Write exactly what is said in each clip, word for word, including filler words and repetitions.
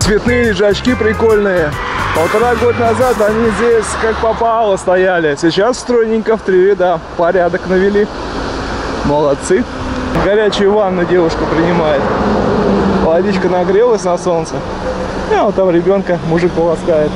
цветные лежачки прикольные. Полтора года назад они здесь как попало стояли. Сейчас стройненько в три ряда порядок навели. Молодцы. Горячую ванну девушка принимает. Водичка нагрелась на солнце. А вот там ребенка мужик полоскает.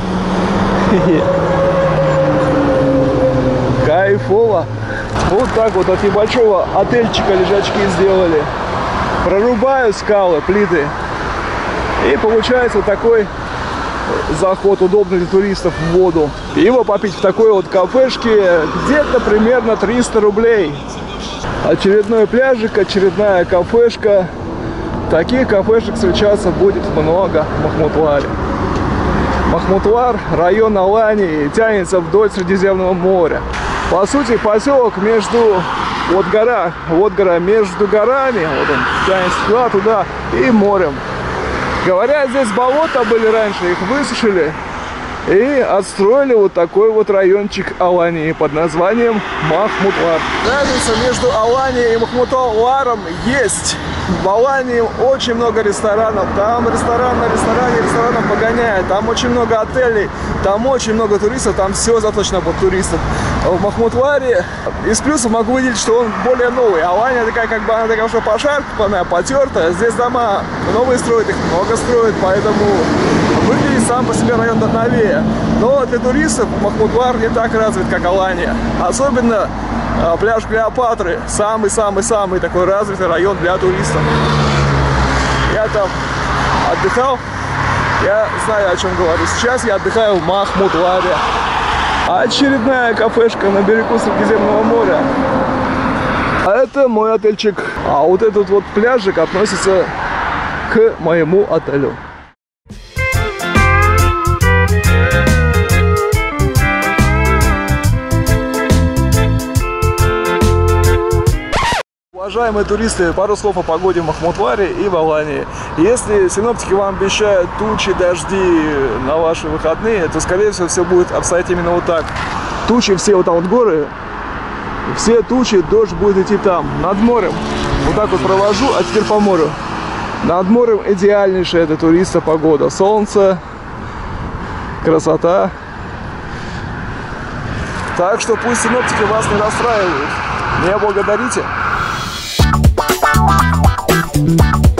Кайфово. Вот так вот от небольшого отельчика лежачки сделали. Прорубаю скалы, плиты. И получается вот такой заход, удобный для туристов в воду. Пиво попить в такой вот кафешке где-то примерно триста рублей. Очередной пляжик, очередная кафешка. Таких кафешек встречаться будет много в Махмутларе. Махмутлар, район Алании, тянется вдоль Средиземного моря. По сути, поселок между, вот гора, вот гора, между горами, вот он тянется туда, туда и морем. Говорят, здесь болота были раньше, их высушили и отстроили вот такой вот райончик Алании под названием Махмутлар. Разница между Аланией и Махмутларом есть. В Алании очень много ресторанов, там ресторан на ресторане ресторанов погоняет, там очень много отелей, там очень много туристов, там все заточено под туристов. В Махмутларе из плюсов могу выделить, что он более новый. Алания такая, как бы, она такая уже пошарпанная, потертая. Здесь дома новые строят, их много строят, поэтому выглядит сам по себе район новее. Но для туристов Махмутлар не так развит, как Алания. Особенно а, пляж Клеопатры, самый-самый-самый такой развитый район для туристов. Я там отдыхал, я знаю, о чем говорю. Сейчас я отдыхаю в Махмутларе. Очередная кафешка на берегу Средиземного моря. А это мой отельчик. А вот этот вот пляжик относится к моему отелю. Уважаемые туристы, пару слов о погоде в Махмутларе и в Алании. Если синоптики вам обещают тучи, дожди на ваши выходные, то, скорее всего, все будет обстоять именно вот так. Тучи все вот там вот горы, все тучи, дождь будет идти там, над морем. Вот так вот провожу, а теперь по морю. Над морем идеальнейшая для туриста погода. Солнце, красота. Так что пусть синоптики вас не расстраивают. Не благодарите. We'll be right back.